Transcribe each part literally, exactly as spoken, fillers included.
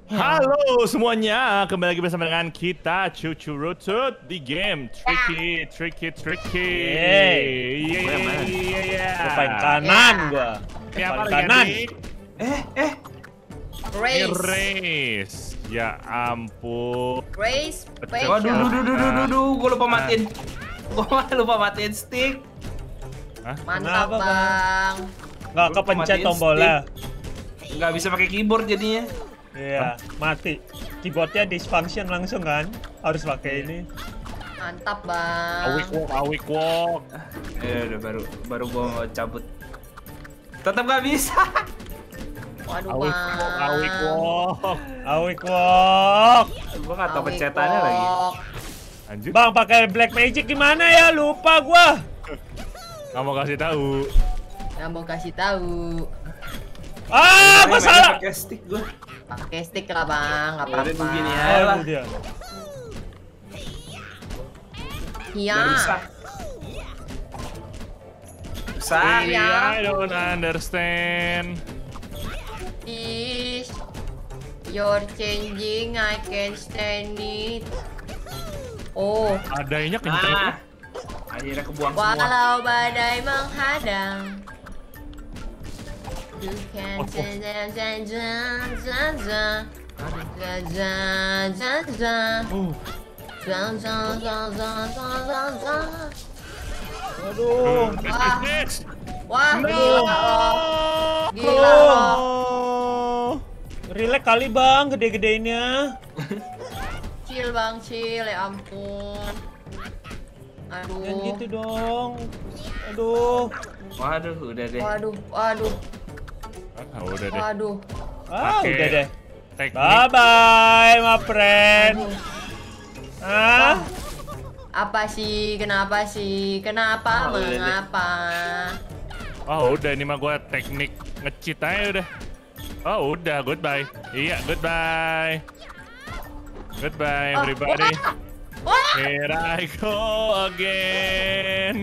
Halo semuanya, kembali lagi bersama dengan kita Cucu Rutut di game Tricky Tricky Tricky. Yeay, depan kanan gua. Depan kanan. Eh, eh. Race. Race. Race. Ya ampun. Race. Waduh, duh, duh, duh, duh, duh, gue lupa matiin. Gue lupa matiin stick. Hah? Mantap, Kenapa, Bang. Nggak Gua kepencet matiin tombolnya. Nggak bisa pakai keyboard jadinya. Iya, mati. Keyboardnya dysfunction langsung kan? Harus pakai ini. Mantap, Bang. Awik walk, awik walk. Eh, udah baru baru gue mau cabut. Tetap nggak bisa. Waduh, Awik Bang. walk, awik walk. Awik walk. Gue nggak tahu Awik pencetannya lagi. walk. Lanjut. Bang, pakai black magic gimana ya? Lupa gua. Nggak mau kasih tahu. Nggak mau kasih tahu. Ah, gua Mainnya salah. Pakai stick gue. Pakai stick lah, Bang. Nggak Udah apa-apa. begini ya. Oh, itu dia. Iya. Udah rusak. Rusak. Iya. I don't understand. Is you're changing, I can't stand it. Oh, Adanya kenceng. Nah, akhirnya kebuang semua. walau badai menghadang, you can Oh, oh. zan zan zan zan zan zan zan zan zan Uh. zan zan zan zan zan zan zan. Aduh. Next, Wah. next, next. Wah, No. gila loh. Gila loh. Oh. Relax kali, Bang, gede-gedenya. Chill, Bang, chill, ya ampun. Aduh. Jangan gitu dong. Aduh. Waduh, udah deh. Waduh, waduh, Ah, udah deh. waduh. Ah, Pakai udah deh. teknik. Bye bye, my friend. Ah, Apa sih? Kenapa sih? Kenapa? Oh, udah deh. Mengapa? Oh udah ini mah gue teknik nge-cheat aja udah. Oh udah, goodbye. Iya, goodbye. Goodbye Oh, everybody. wah! Wah! Here I go again.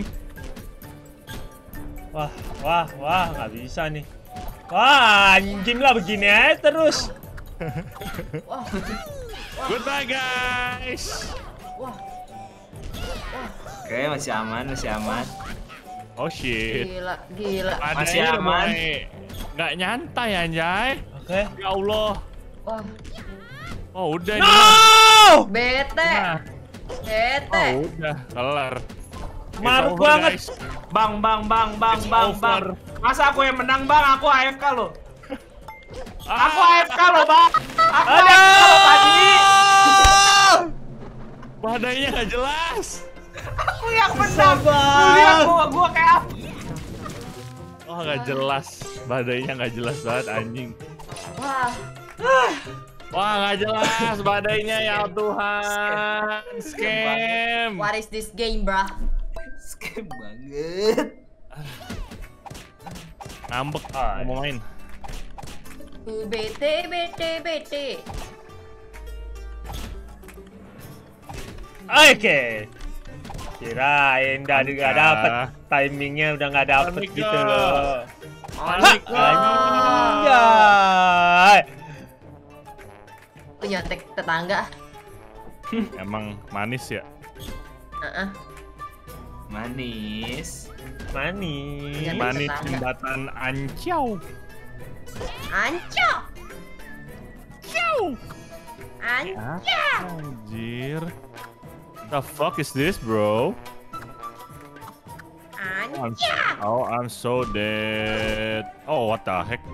wah, wah, wah, nggak bisa nih. Wah, anjing lah begini aja terus. Wah! Goodbye guys. Wah! Oke, masih aman, masih aman. Oh shit. Gila, gila. Masih Adanya udah aman. mulai nggak nyantai anjay. Oke. Ya Allah. Wah! Oh udah No! nih. mah. Bete! Nah, Bete! oh udah kelar. It's Maruk over, banget. guys. Bang, bang, bang, bang, It's bang, over. bang. Masa aku yang menang, bang? Aku A F K loh. Aku Ah, A F K loh, bang. Aku A F K Aduh! loh tadi. badainya nggak jelas. Aku yang menang. Bang. Lu lihat gua, gua kayak apa? Oh nggak jelas, badainya nggak jelas banget anjing. Wah! Wah nggak jelas badainya ya Tuhan, scam. What is this game, brah? Scam banget. Ngambek, Ah, mau main. Uh, Bete, bete, bete. Oke. Kirain udah nggak Panika. dapet timingnya, udah nggak dapet Panika. gitu loh. Panik Anjay. Lu nyontek tetangga. Emang manis ya? Heeh. Manis. Manis. Jangan- Manis tetangga. jembatan Ancau. Anco! Ciao. Anco! Anjir. The fuck is this, bro? I'm, Anco! oh, I'm so dead. Oh, what the heck?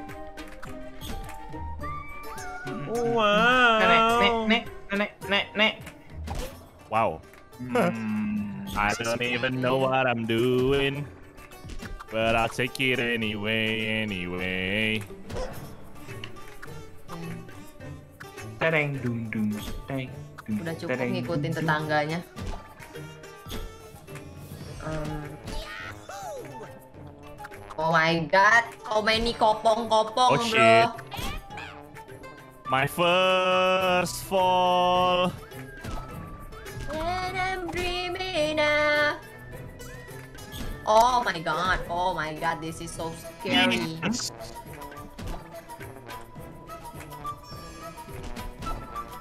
Wow. Nek, nek, nek, nek, nek, nek. Wow. Hmm. I don't even know what I'm doing, but I'll take it anyway, anyway. Tereng, dung, dung, tereng, dung, Udah cukup tereng, ngikutin dung, tetangganya. Um, oh my god, so many kopong-kopong, Oh, bro. shit. My first fall. When I'm dreaming of... Oh my god, oh my god, this is so scary. Yes.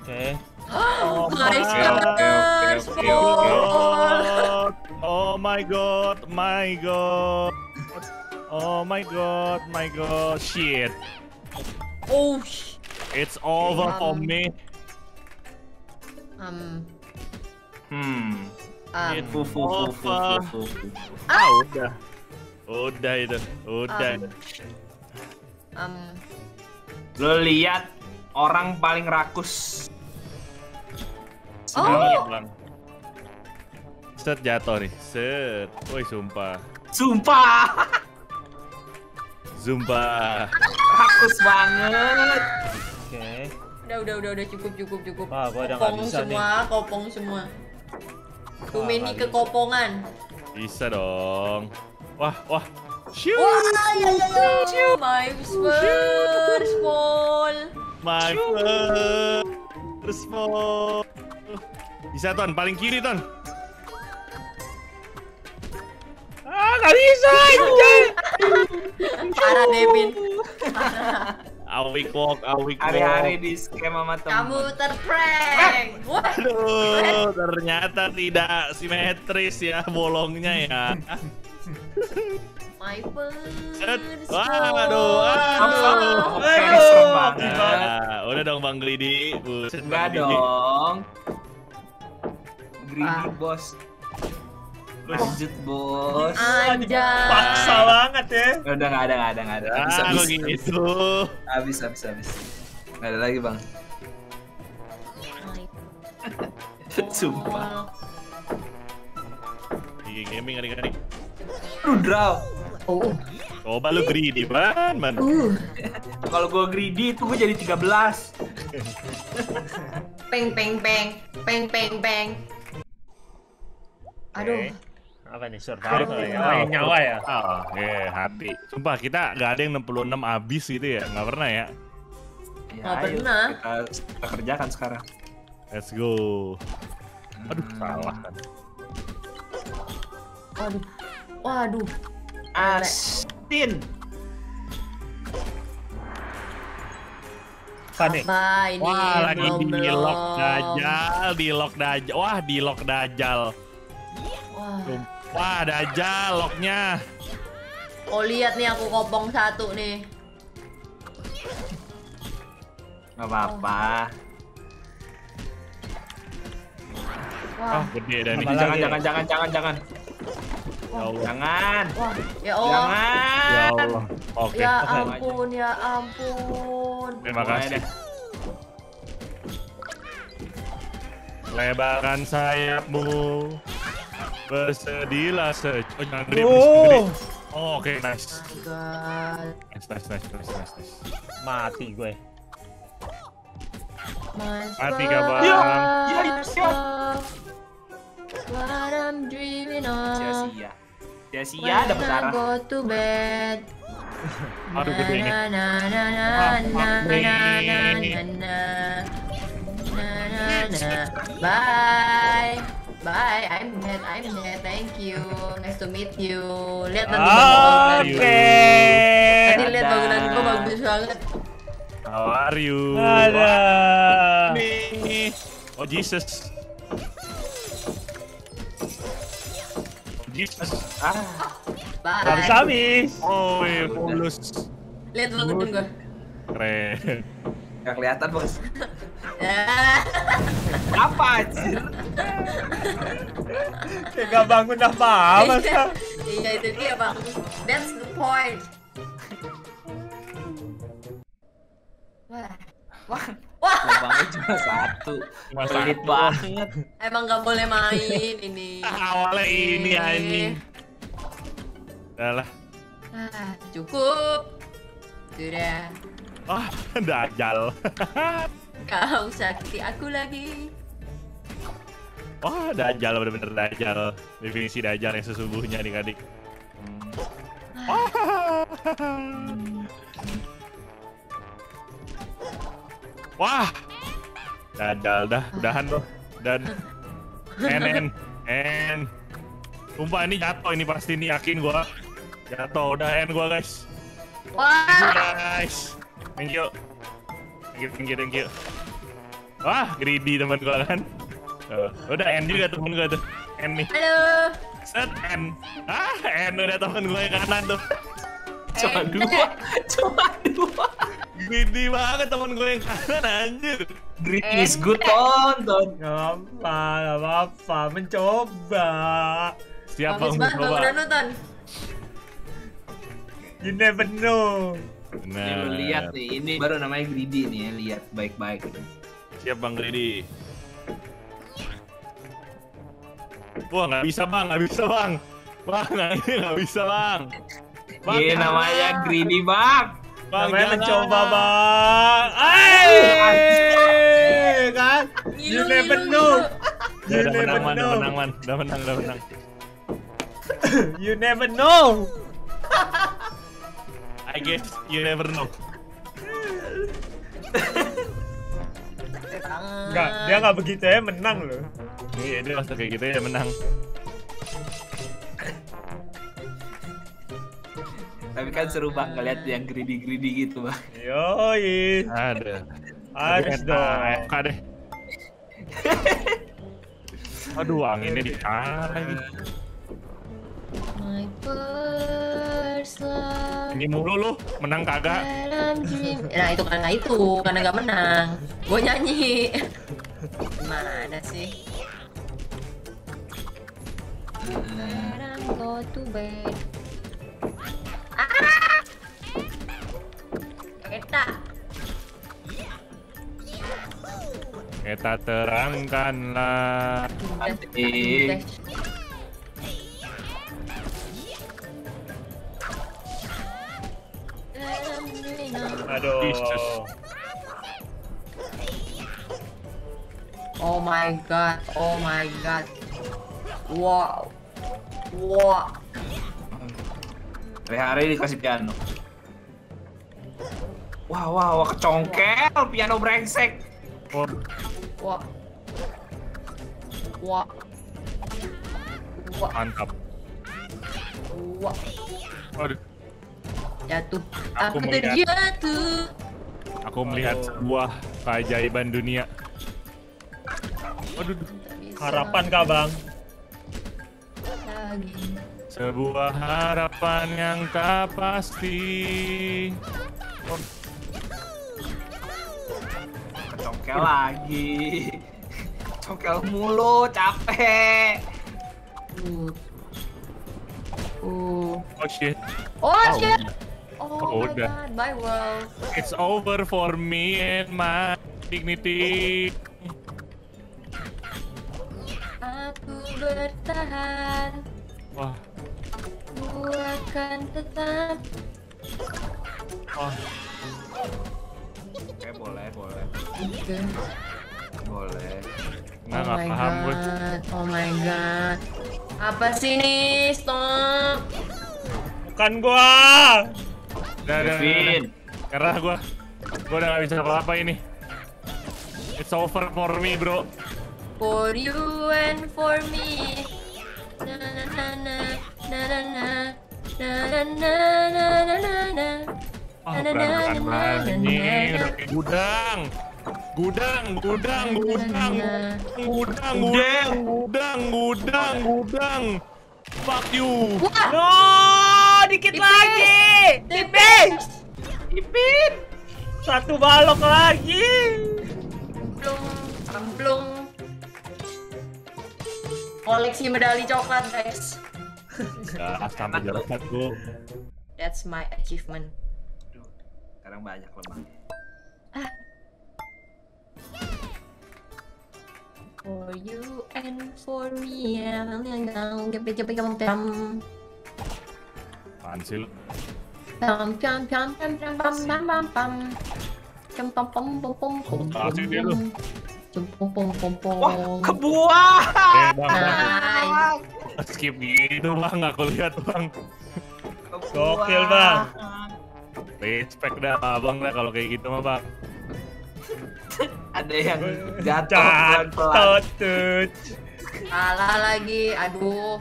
Oke. Oh Nice my guys, oke, oke, oke. god. Oh my god, my god. Oh my god, my god. Shit. Oh, sh- It's over for Um, me. um, Hmm. um, It's Fu, fu, fu, fu, over. fu, fu. Ah, udah. Udah itu, udah. Um. um, Lo lihat orang paling rakus. Oh. Bang. Set jatuh nih, set. Woi sumpah, Sumpah. sumpah. Rakus banget. Oke. udah, udah, udah, udah cukup, cukup, cukup. Wah, gua udah nggak Kopong bisa semua, kopong semua. Too Wah, many nggak kekopongan. Bisa dong. Wah, wah. Shoot. Wah, ya, ya, ya. My first ball. My first ball. Bisa Ton, paling kiri Ton. Ah, nggak bisa anjay. Parah, Devin. Awik walk, awik walk. Hari-hari di scam sama temen. Kamu terprank. Wah. Aduh, ternyata tidak simetris ya bolongnya ya. My Set. first Waduh, ball. waduh. Oke, serem banget. Nah, udah dong Bang Glidi. Buset, Enggak Bang Glidi. dong. Greedy Ah. bos. Lanjut bos. Anjay. Paksa banget ya. Udah nggak ada nggak ada nggak ada. Habis Ah, habis. begitu. Habis habis habis. Nggak ada lagi bang. Sumpah. Gigi gaming adik-adik. Lu draw. Oh. Coba lu greedy man, man. Uh. Kalau gue greedy itu gue jadi tiga belas. Peng, peng, peng. Peng, peng, peng. Aduh. Apa nih survival ya? Main nyawa ya? Ah, eh hati. Sumpah kita nggak ada yang enam puluh enam abis gitu ya, nggak pernah ya. Ya, Nggak ayo, pernah. Kita, kita kerjakan sekarang. Let's go. Aduh, Hmm. salah kan. Waduh. Waduh. Astin. Apa nih? Apa ini? Wah, lagi Belum, di belum. lock dajal, di lock dajal. Wah, di lock dajal. Wah. Wah, dajal locknya. Oh, lihat nih aku kopong satu nih. Gak apa-apa. Wah. Ah, gede dan ini. Apa Jangan lagi? jangan jangan jangan jangan. Ya Allah. Jangan. Wah. Ya Allah. Jangan. Ya Allah. Oke. Ya Oke. ampun, ya ampun. Terima Mulai kasih. deh. Lebarkan sayapmu. Bersedilah se... Oh, jangan gede, Oh. please, gede. Oh, oke, nice. My God. Nice, nice, nice, nice, nice, nice. Mati gue. My Mati gak, Bang? Ya, ya, first ya. love. What I'm dreaming of. Sia-sia. Sia-sia When dapet I darah. go to bed. Aduh, gede ini. Na na na na Ah, na fuck na me. na na na. Na na na. Bye. Bye. I'm dead. I'm dead. Thank you. Nice to meet you. Lihat nanti bangunan. Oke. Tadi lihat Dadah. bangunan gua bagus banget. How are you? Ada. Nih. Oh, Jesus. Oh, Jesus. Ah, Habis Bye. habis. Oh, iya, mulus. Lihat bangunan gua. Keren. gak kelihatan bos. Ya. Apa anjir? Kayak gak bangun apa-apa sekarang. Iya itu dia bang. That's the point. Wah, wah, wah. Lubangnya cuma satu. Cuma Pelit satu. banget. Emang nggak boleh main ini. Awalnya ini anjing. Udah lah. Ah, cukup. Sudah. Ah, dajal. Kau sakiti aku lagi. Wah, dajal bener-bener dajal. Definisi dajal yang sesungguhnya adik-adik. Wah, dajal dah, udahan loh. Dan en en en. Sumpah ini jatuh ini pasti nih yakin gua. Jatuh udah en gua guys. Wah. Guys, thank you. Thank you, thank you, thank you. Wah, greedy temen gua kan. Oh, udah N juga temen gua tuh. N nih. Halo. Set N. Ah, N udah temen gua yang kanan tuh. Cuma Eh, dua. Cuma dua. Greedy banget temen gua yang kanan anjir. Greedy is good, tonton. Gak apa, gak apa-apa. Mencoba. Siap Bagus bang, banget coba. Bang nonton. You never know. Nih lu lihat nih, ini baru namanya greedy nih ya, lihat baik-baik. Siap bang greedy. Wah nggak bisa bang, nggak bisa bang. Bang, ini nggak bisa bang. Bang, Ini jangan. namanya greedy, Bang. Bang, Namanya jangan. mencoba, Bang. Ay, kan? You Ngilu, never ngilu, know. Udah, You udah never menang, man, udah know. menang, man. Udah menang, udah menang. You never know. I guess you never know. Enggak, dia nggak begitu ya menang loh. Iya, dia masuk kayak gitu ya menang. Tapi kan seru Bang ngeliat yang greedy-greedy gitu, Bang. Yoi. Ada. Harus Tapi dong. A F K deh. Aduh, anginnya di sana lagi. My first love. Ini mulu lu, menang kagak? Dalam dream. Nah itu karena itu, karena nggak menang. Gue nyanyi. Mana sih? Sekarang go to bed. Ah! Kita. Kita terangkanlah. Eh. Aduh. Jesus. Oh my god, oh my god. Wow. Wow. Hari-hari dikasih piano. Wah, wah, wah, kecongkel, piano brengsek. Oh, Wah. Wah. Wah. mantap. Wah. Aduh, Jatuh. Aku Aku melihat. terjatuh. aku melihat sebuah keajaiban dunia. Waduh, Tak bisa Harapan kah, Bang? lagi. sebuah harapan yang tak pasti. Oh, Kecongkel lagi. Congkel mulu, capek. Uh. Uh. oh shit, Oh, Oh, shit. udah. Oh, Oh, my udah. god, my world. it's over for me and my dignity. Aku bertahan. Wah, Ku akan tetap. wah, Oke, boleh, boleh. Oke. Boleh. nggak Oh nggak my paham gue. god. Oh my god. Apa sih ini? Stop. Bukan gua. Udah, udah, udah, Kevin. udah. Nyerah gua. Gua udah gak bisa apa-apa ini. It's over for me, bro. For you and for me. Na na na na na na na na na na na na na na. Ah, berantakan banget ini. Udah kayak gudang. Gudang, gudang, gudang, gudang, gudang, gudang, gudang, gudang. Fuck you. Wah, No, dikit Tipis. lagi. tipis. Ipin. Satu balok lagi. Blung, blung. Koleksi medali coklat, guys. Ya, sampai jarak satu. That's my achievement. Aduh, sekarang banyak lemahnya. For you and for me, I'm gonna get get pam pam Apaan sih lu? pam pam pam pam pam pam pam pam pam pam pam pam pam pam pam Kasih dia lu. pam pam pam pam pam. Wah, kebuah. Eh, bang, bang. Nice. Skip gitu, bang. Aku lihat, bang. Gokil, Bang. Respect dah, abang dah kalau kayak gitu mah, bang. Ada yang jatuh Jatuh pelan-pelan. tut. Salah lagi, aduh.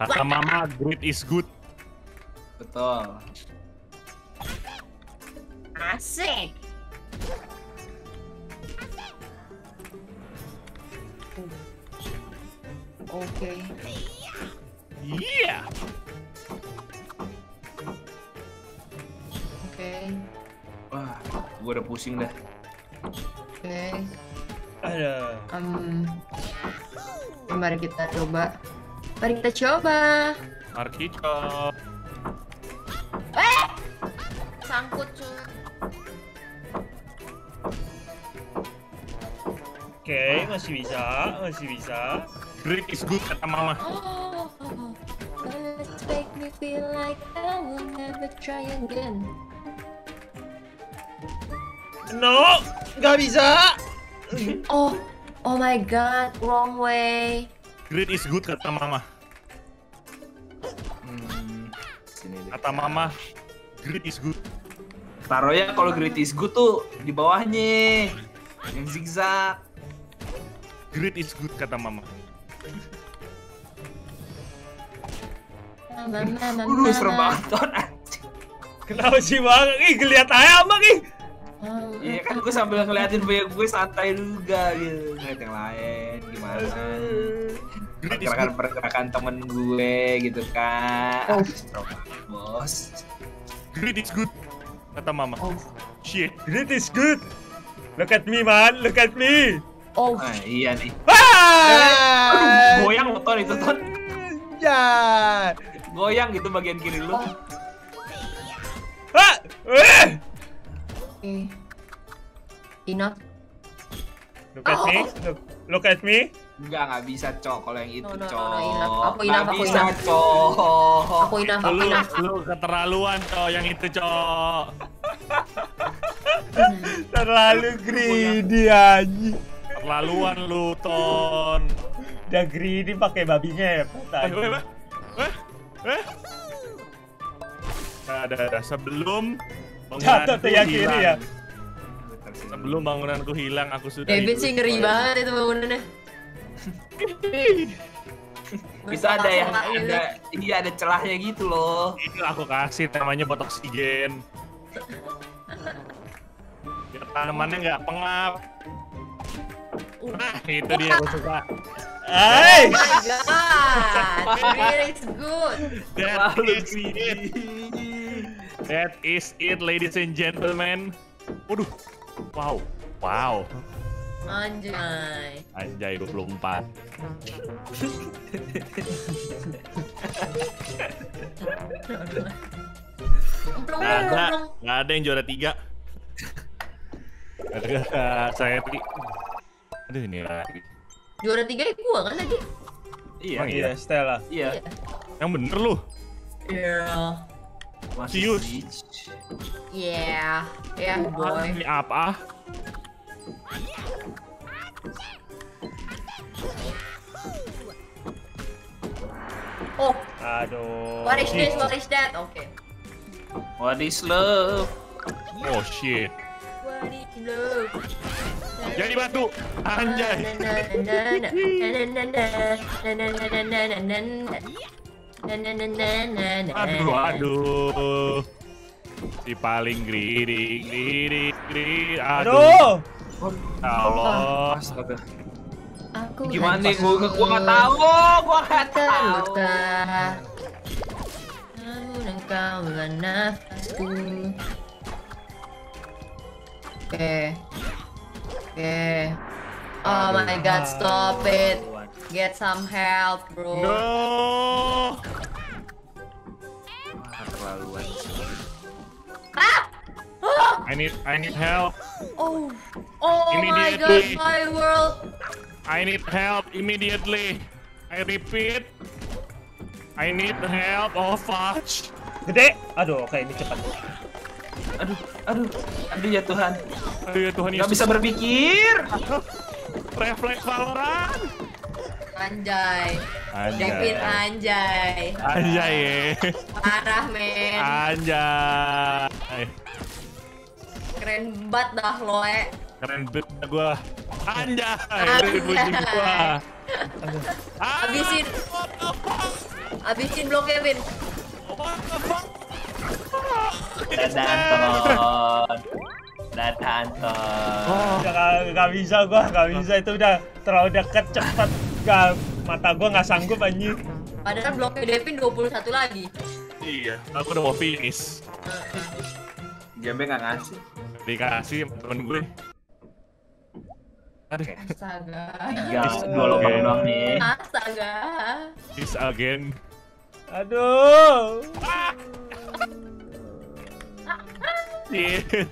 Kata mama, greed is good. Betul. Asik. Oke. Iya. Oke. Wah, gue udah pusing dah. Oke. Ada. Um, mari kita coba. Mari kita coba. Markito. Eh! Sangkut cuy. Oke, masih bisa, masih bisa. Greed is good kata mama. Oh, let's make me feel like I will never try again. No, nggak bisa. Oh, oh my god, wrong way. Greed is good kata mama. Hmm, sini deh. Kata mama, greed is good. Taruhnya kalau greed is good tuh di bawahnya. Yang zigzag. Greed is good kata mama. Mama, mama, Aduh, serem mama. banget Ton, anjing. Kenapa sih bang? Ih, ngeliat aja abang ih. Iya kan gue sambil ngeliatin punya gue santai juga gitu. Ngeliat yang lain gimana. Greed is good. Pergerakan-pergerakan temen gue gitu kan. Oh. Serem banget, bos. Greed is good kata mama. Oh, Shit. Great is good. Look at me man, look at me. oh, Nah, iya nih. Ah! Aduh, goyang lo Ton itu Ton. Ya. Goyang gitu bagian kiri lu. oh. Ah! Eh! Okay. Enough. Look at me. Look, look at me. Enggak, enggak bisa, Cok. Kalau yang itu, No, no, no, Cok. no, enough. Aku Nggak enough, aku bisa, enough. Cok. Aku enough, aku Lu, enough. lu keterlaluan cowok yang itu cowok. Terlalu greedy anjing. Keterlaluan lu Ton. Udah greedy pakai babi ngepet Eh, anjing. eh, eh, eh. Nah, ada, ada. Sebelum Jatuh tuh yang kiri ya. Sebelum bangunanku hilang, aku sudah David hidup. sih ngeri banget itu bangunannya. Itu ada yang ada, iya ada celahnya gitu loh. Ini aku kasih namanya bot oksigen. Biar tanamannya nggak pengap. Nah, itu dia aku suka. Hai. Oh my god, it is good. That Terlalu is it. That is it, ladies and gentlemen. Waduh. Wow. Wow. Anjay. Anjay dua puluh empat. Nggak ada, nggak ada yang juara tiga. Gara-gara saya tadi. Aduh ini lagi. Juara tiga ya gua kan tadi. Iya, Emang Iya, Stella. iya. Yang bener lu. Yeah. Masih Serius? Peach. Yeah. Yeah, boy. Ini apa? Oh, Aduh. what is this? What is that? Okay. What is love? Oh shit. What is love? Jadi batu. Anjay. Aduh, aduh. Si paling greedy, greedy, greedy. Aduh. Aduh. Allah. Astaga. Aku Gimana nih? hancur. Gua gua nggak tahu. Gua nggak tahu. Terluka. Namun engkau lah nafasku. Oke. Oke. Oh my god, stop it. Get some help, bro. No. Ah, terlaluan. Ah! Oh! I need, I need help. Oh, oh my Immediately. god, my world. I need help immediately. I repeat. I need help. Oh fudge. Gede. Aduh, oke ini cepat. Aduh, aduh, aduh ya Tuhan. Aduh ya Tuhan Gak Yesus. bisa berpikir. Refleks Valorant. Anjay. Anjay. David anjay. Anjay ye. Parah, men. Anjay. Keren banget dah lo, eh. Keren banget gua. Anjay. Anjay. Dari puji gua. Habisin. What the fuck? Abisin bloknya, Vin. Dadah Anton. Dadah Anton. Udah gak, gak bisa gua, gak bisa itu udah terlalu deket cepet. Gak, mata gua nggak sanggup anjir. Padahal bloknya Devin dua puluh satu lagi. Iya, aku udah mau finish. Jambe nggak ngasih. Dikasih sama temen gue. Aduh, Astaga. Tiga, dua lubang doang nih. Astaga. this again. Aduh. Shit.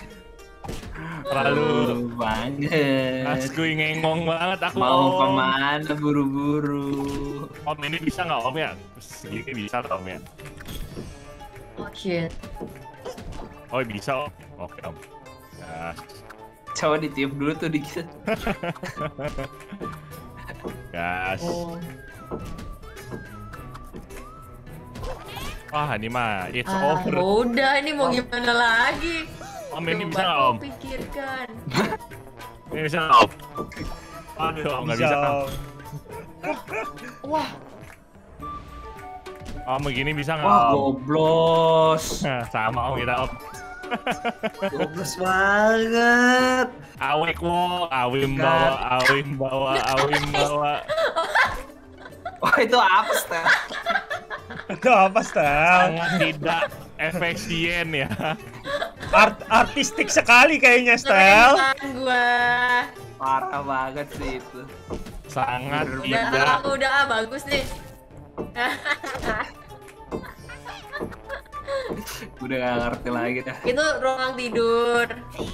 Terlalu banget. asli ngengong banget aku. Mau Om. kemana buru-buru? Om ini bisa nggak Om ya? Segini bisa nggak Om ya? Oh shit. Oh bisa Om. Oke Om. Gas. Coba ditiup dulu tuh dikit. Gas. Oh. Wah ini mah it's Ah, over. udah ini mau gimana lagi? Om ini Coba bisa nggak kau Om? pikirkan. Ini bisa nggak Om? Aduh Om nggak bisa Om. Wah, Om begini bisa nggak Wah, Om? goblos. Nah, sama Om kita Om. Goblos banget. Awek wo, awim bawa, awim bawa, awim bawa. Oh, itu apa, Stel? Itu apa, Stel? Sangat tidak efisien ya. Art artistik sekali kayaknya, Stel. keren kan gua. Parah banget sih itu. Sangat Udah, tidak. ah, udah ah, bagus nih. Udah gak ngerti lagi dah. Itu ruang tidur.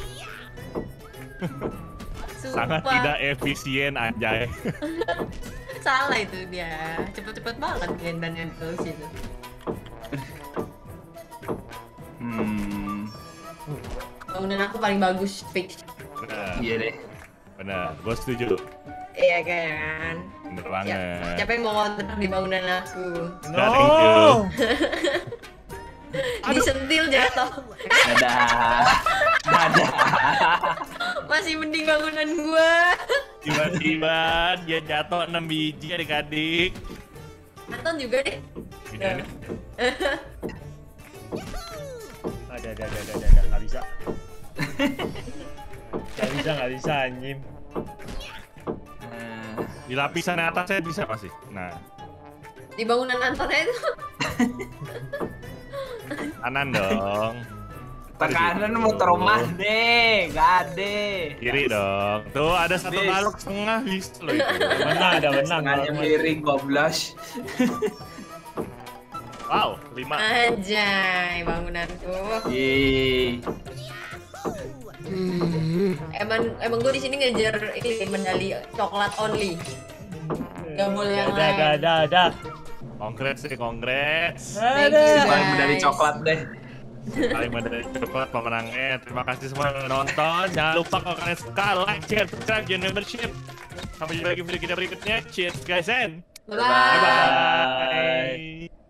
Sangat Sumpah. tidak efisien anjay. Salah itu dia. Cepet-cepet banget gendannya terus itu. Hmm. Bangunan aku paling bagus fix. Benar, Iya deh. benar. Gue setuju. Iya kan. Bener Siapa, banget. siapa yang mau kontrak di bangunan aku? Nah, thank you. No. Disentil jatuh. Dadah. Dadah. Masih mending bangunan gua. Tiba-tiba dia jatuh enam biji adik-adik. Anton juga deh. Ini, Ada, ada, ada, ada, ada, nggak bisa. Nggak bisa, nggak bisa, anjing. Nah, Di lapisan atasnya bisa pasti. Nah, Di bangunan Antonnya itu. kanan dong. tekanan muter rumah deh, gak ada. Kiri dong. Tuh ada satu Bis. balok setengah bisa loh itu. Menang, ada menang. Setengahnya miring goblos. Wow, lima. Anjay, bangunanku. Yeay. Emang emang gue di sini ngejar ini medali coklat only. Gak boleh yang Ada, ada, lain. ada, ada. Congrats sih, congrats. Thank you, Ada. Paling medali guys. coklat deh. Paling medali coklat pemenangnya. Terima kasih semua yang udah nonton. Jangan lupa kalau kalian suka, like, share, subscribe, join membership. Sampai jumpa lagi video kita berikutnya. Cheers guys and Bye. bye bye.